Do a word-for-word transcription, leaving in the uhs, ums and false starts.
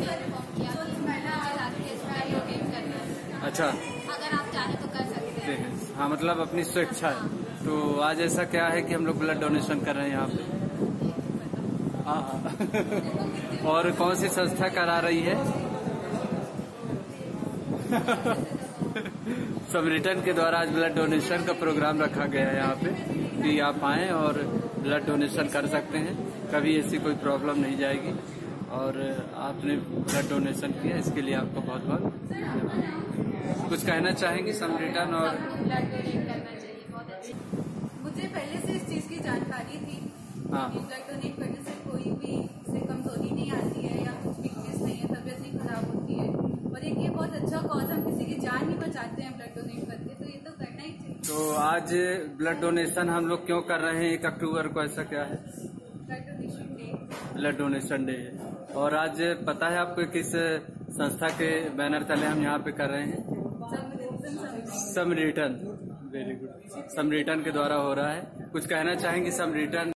अच्छा, अगर आप चाहें तो कर सकते हैं। हाँ, मतलब अपनी स्वेच्छा है। तो आज ऐसा क्या है कि हम लोग ब्लड डोनेशन कर रहे हैं यहाँ पे? हाँ। और कौन सी संस्था करा रही है? समरिटन के द्वारा आज ब्लड डोनेशन का प्रोग्राम रखा गया है यहाँ पे कि आप आएं और ब्लड डोनेशन कर सकते हैं, कभी ऐसी कोई प्रॉब्लम नहीं जाएगी। और आपने ब्लड डोनेशन किया, इसके लिए आपको बहुत बहुत कुछ कहना चाहेंगे समरिटन? और ब्लड डोनेट करना चाहिए, बहुत अच्छी। मुझे पहले से इस चीज की जानकारी थी। हाँ, ब्लड डोनेट करने से कोई भी से कमजोरी नहीं आती है या कुछ वीकनेस नहीं है, तबियत नहीं खराब होती है। और एक ये बहुत अच्छा कॉज, हम किसी की जान ही बचाते हैं ब्लड डोनेट करके, तो ये तो करना ही चाहिए। तो आज ब्लड डोनेशन हम लोग क्यों कर रहे हैं? एक अक्टूबर को ऐसा क्या है? Blood donation day. Blood donation day है। और आज पता है आपको किस संस्था के बैनर तले हम यहाँ पे कर रहे हैं? समरिटन। Very good. समरिटन के द्वारा हो रहा है। कुछ कहना चाहेंगे समरिटन